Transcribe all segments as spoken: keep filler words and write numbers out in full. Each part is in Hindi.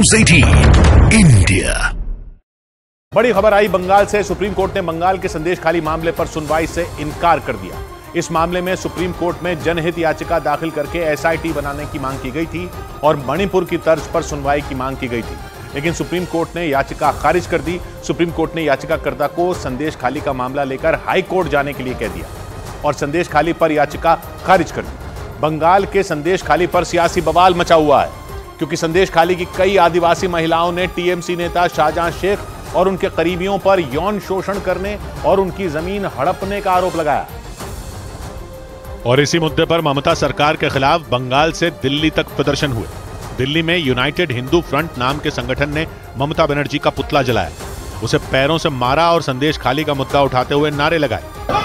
न्यूज अठारह इंडिया। बड़ी खबर आई बंगाल से। सुप्रीम कोर्ट ने बंगाल के संदेश खाली मामले पर सुनवाई से इनकार कर दिया। इस मामले में सुप्रीम कोर्ट में जनहित याचिका दाखिल करके एसआईटी बनाने की मांग की गई थी और मणिपुर की तर्ज पर सुनवाई की मांग की गई थी, लेकिन सुप्रीम कोर्ट ने याचिका खारिज कर दी। सुप्रीम कोर्ट ने याचिकाकर्ता को संदेश खाली का मामला लेकर हाई कोर्ट जाने के लिए कह दिया और संदेश खाली पर याचिका खारिज कर दी। बंगाल के संदेश खाली पर सियासी बवाल मचा हुआ है, क्योंकि संदेश खाली की कई आदिवासी महिलाओं ने टीएमसी नेता शाहजहां शेख और उनके करीबियों पर यौन शोषण करने और उनकी जमीन हड़पने का आरोप लगाया। और इसी मुद्दे पर ममता सरकार के खिलाफ बंगाल से दिल्ली तक प्रदर्शन हुए। दिल्ली में यूनाइटेड हिंदू फ्रंट नाम के संगठन ने ममता बनर्जी का पुतला जलाया, उसे पैरों से मारा और संदेश खाली का मुद्दा उठाते हुए नारे लगाए।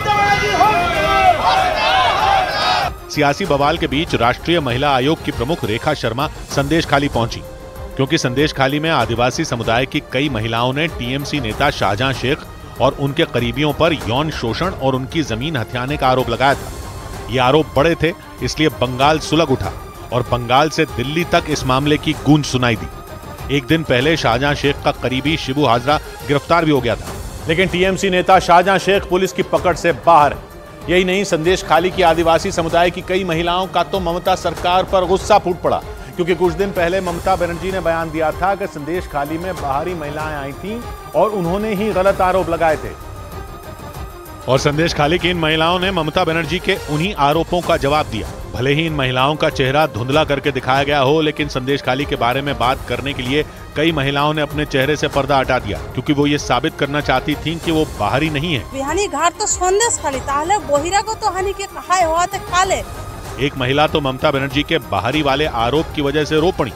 सियासी बवाल के बीच राष्ट्रीय महिला आयोग की प्रमुख रेखा शर्मा संदेश खाली पहुंची, क्योंकि संदेश खाली में आदिवासी समुदाय की कई महिलाओं ने टीएमसी नेता शाहजहां शेख और उनके करीबियों पर यौन शोषण और उनकी जमीन हथियाने का आरोप लगाया था। ये आरोप बड़े थे, इसलिए बंगाल सुलग उठा और बंगाल से दिल्ली तक इस मामले की गूंज सुनाई दी। एक दिन पहले शाहजहां शेख का करीबी शिबू हाजरा गिरफ्तार भी हो गया था, लेकिन टीएमसी नेता शाहजहां शेख पुलिस की पकड़ से बाहर है। यही नहीं, संदेश खाली की आदिवासी समुदाय की कई महिलाओं का तो ममता सरकार पर गुस्सा फूट पड़ा, क्योंकि कुछ दिन पहले ममता बनर्जी ने बयान दिया था कि संदेश खाली में बाहरी महिलाएं आई थीं और उन्होंने ही गलत आरोप लगाए थे। और संदेश खाली की इन महिलाओं ने ममता बनर्जी के उन्हीं आरोपों का जवाब दिया। भले ही इन महिलाओं का चेहरा धुंधला करके दिखाया गया हो, लेकिन संदेश खाली के बारे में बात करने के लिए कई महिलाओं ने अपने चेहरे से पर्दा हटा दिया, क्योंकि वो ये साबित करना चाहती थीं कि वो बाहरी नहीं है। बिहानी घाट तो संदेश खाली, ताहले बहिरा को तो हानि के कहाय हुआ थे खाले। एक महिला तो ममता बनर्जी के बाहरी वाले आरोप की वजह से रो पड़ी।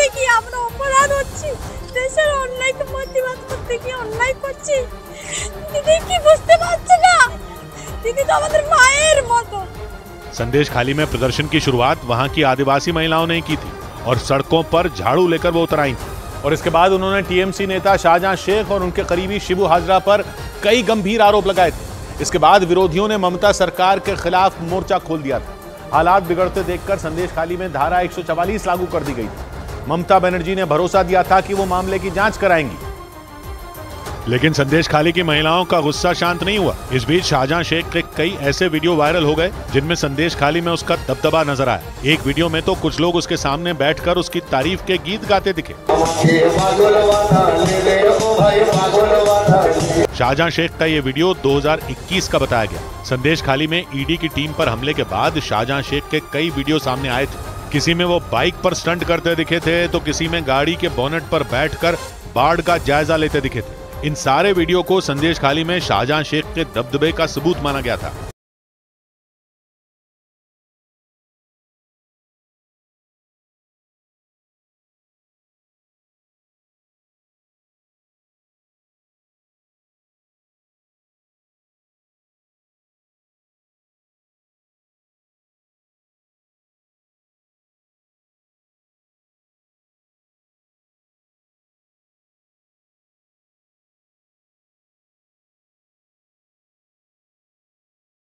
संदेश खाली में प्रदर्शन की शुरुआत वहां की आदिवासी महिलाओं ने की थी और सड़कों पर झाड़ू लेकर वो उतर आई थी। और इसके बाद उन्होंने टीएमसी नेता शाहजहां शेख और उनके करीबी शिबू हाजरा पर कई गंभीर आरोप लगाए थे। इसके बाद विरोधियों ने ममता सरकार के खिलाफ मोर्चा खोल दिया था। हालात बिगड़ते देखकर संदेश खाली में धारा एक सौ चवालीस लागू कर दी गई थी। ममता बनर्जी ने भरोसा दिया था कि वो मामले की जांच कराएंगी, लेकिन संदेश खाली की महिलाओं का गुस्सा शांत नहीं हुआ। इस बीच शाहजहां शेख के कई ऐसे वीडियो वायरल हो गए जिनमें संदेश खाली में उसका दबदबा नजर आया। एक वीडियो में तो कुछ लोग उसके सामने बैठकर उसकी तारीफ के गीत गाते दिखे। शाहजहां शेख का ये वीडियो दो हज़ार इक्कीस का बताया गया। संदेश खाली में ईडी की टीम पर हमले के बाद शाहजहां शेख के कई वीडियो सामने आए थे। किसी में वो बाइक पर स्टंट करते दिखे थे, तो किसी में गाड़ी के बोनेट पर बैठकर बाढ़ का जायजा लेते दिखे थे। इन सारे वीडियो को संदेश खाली में शाहजहां शेख के दबदबे का सबूत माना गया था।